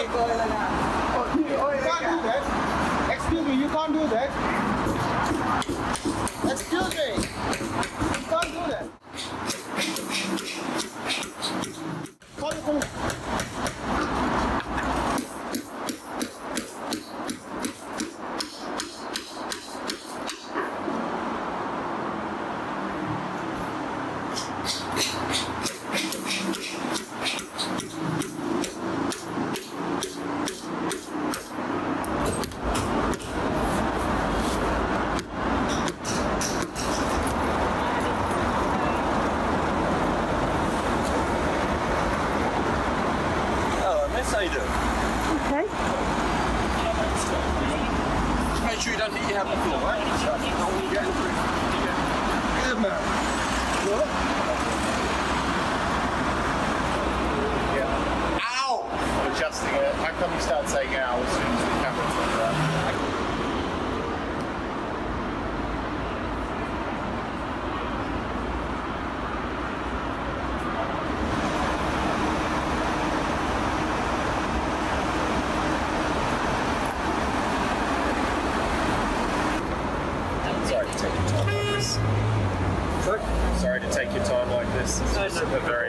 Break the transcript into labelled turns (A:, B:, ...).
A: can't do that. Excuse me, you can't do that. Excuse me. You can't do that. Come.
B: How you doing?
C: Okay.
B: Just make sure you don't hit your head on the floor, right? Good man. Good. Yeah. Ow! I'm adjusting it. How come you start saying ow as soon as the camera's like that? Sorry to take your time like this. It's just a very